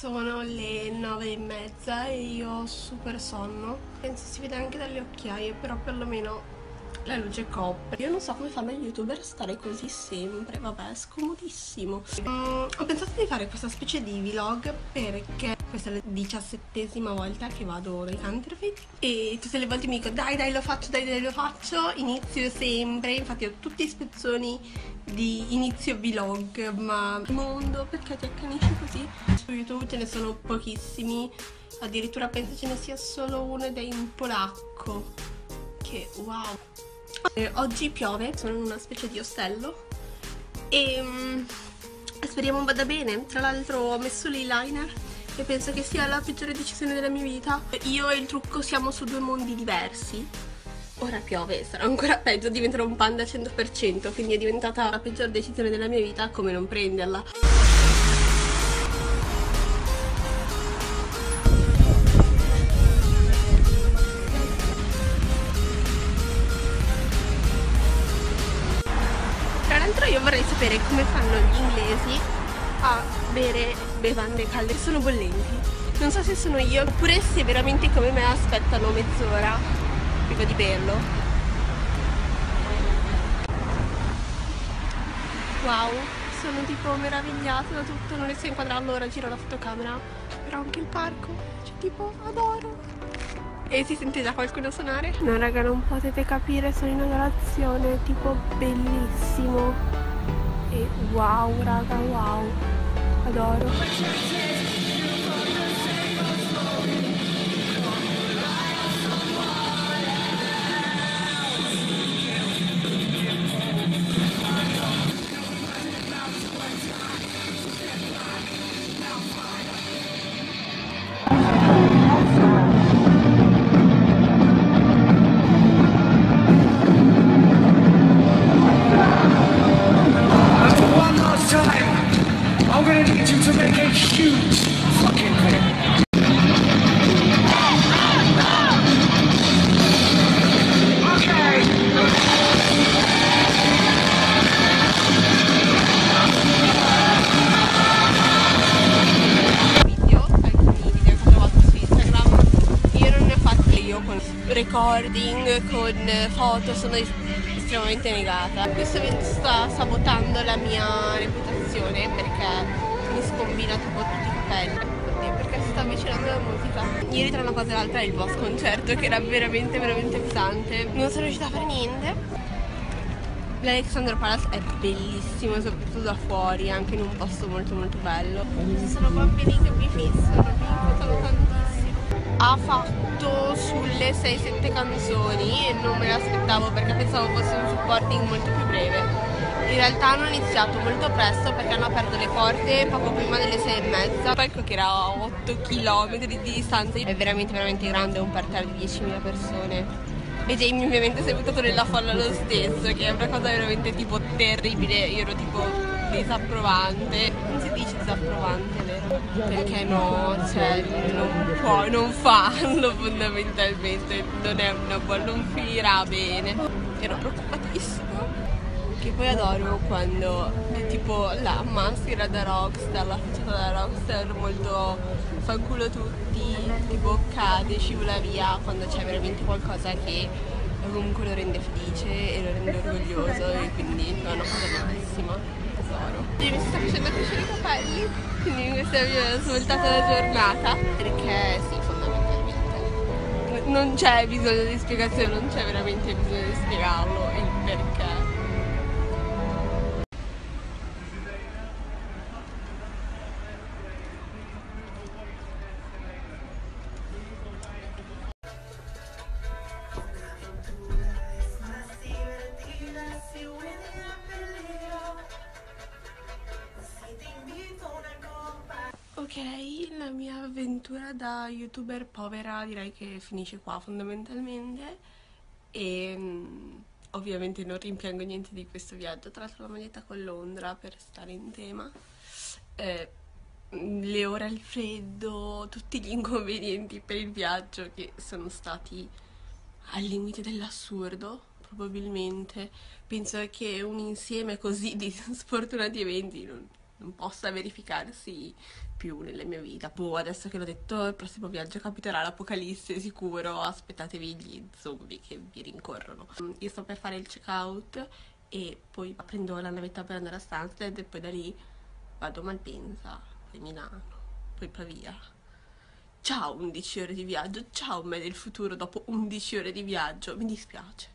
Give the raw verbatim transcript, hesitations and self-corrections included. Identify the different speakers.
Speaker 1: Sono le nove e mezza e io ho super sonno. Penso si vede anche dalle occhiaie, però perlomeno la luce copre. Io non so come fanno gli youtuber a stare così sempre, vabbè, è scomodissimo. Mm, ho pensato di fare questa specie di vlog perché questa è la diciassettesima volta che vado dai Canterbury e tutte le volte mi dico dai dai lo faccio, dai dai lo faccio, inizio sempre, infatti ho tutti i spezzoni di inizio vlog, ma il mondo perché ti accanisci così? Su YouTube ce ne sono pochissimi, addirittura penso ce ne sia solo uno ed è in polacco, che wow. Eh, oggi piove, sono in una specie di ostello e um, speriamo vada bene. Tra l'altro ho messo l'eyeliner e penso che sia la peggiore decisione della mia vita. Io e il trucco siamo su due mondi diversi. Ora piove, sarà ancora peggio, diventerò un panda cento per cento, quindi è diventata la peggior decisione della mia vita, come non prenderla. Tra l'altro io vorrei sapere come fanno gli inglesi a bere bevande calde, sono bollenti. Non so se sono io, oppure se veramente come me aspettano mezz'ora prima di berlo. Wow, sono tipo meravigliata da tutto, non riesco a inquadrarlo, ora giro la fotocamera, però anche il parco, cioè tipo adoro. E si sente già qualcuno suonare? No raga, non potete capire, sono in adorazione, tipo bellissimo. E wow raga, wow, adoro.
Speaker 2: I'm gonna need you to make a huge fucking thing. Okay.
Speaker 1: Video, alcuni video che ho trovato su Instagram, io non ne ho fatti io con recording, con foto, sono estremamente negata. Questo evento sta sabotando la mia reputazione perché mi scombina tipo tutti i capelli. Oddio, perché si sta avvicinando la musica. Ieri tra una cosa e l'altra il boss concerto che era veramente veramente pesante. Non sono riuscita a fare niente. L'Alexandra Palace è bellissimo, soprattutto da fuori, anche in un posto molto molto bello. Ci sono bambini che mi fissano, mi fissano tantissimo. Ha fatto sulle sei sette canzoni e non me le aspettavo perché pensavo fosse un supporting molto più breve. In realtà hanno iniziato molto presto perché hanno aperto le porte poco prima delle sei e mezza. Poi che era a otto chilometri di distanza, è veramente veramente grande, un parterre di diecimila persone. E Jamie ovviamente si è buttato nella folla lo stesso, che è una cosa veramente tipo terribile. Io ero tipo disapprovante. Non si dice disapprovante, vero? Perché no, cioè non può, non farlo fondamentalmente, non è una buona, non finirà bene. Ero preoccupatissima. Che poi adoro quando è tipo la maschera da rockstar, la facciata da rockstar molto fanculo tutti, tipo cade, scivola via quando c'è veramente qualcosa che comunque lo rende felice e lo rende orgoglioso e quindi è una cosa bellissima, tesoro. Io mi sto facendo crescere i capelli, quindi questa è la mia svoltata la giornata, perché sì, fondamentalmente non c'è bisogno di spiegazione, non c'è veramente bisogno di spiegarlo il perché. Ok, la mia avventura da youtuber povera direi che finisce qua fondamentalmente e um, ovviamente non rimpiango niente di questo viaggio, tra l'altro la maglietta con Londra per stare in tema, eh, le ore al freddo, tutti gli inconvenienti per il viaggio che sono stati al limite dell'assurdo probabilmente. Penso che un insieme così di sfortunati eventi non non possa verificarsi più nella mia vita. Boh, adesso che l'ho detto, il prossimo viaggio capiterà l'apocalisse sicuro, aspettatevi gli zombie che vi rincorrono. Io sto per fare il check out e poi prendo la navetta per andare a Stansted e poi da lì vado a Malpensa, poi Milano, poi Pavia. Ciao undici ore di viaggio, ciao me del futuro dopo undici ore di viaggio, mi dispiace.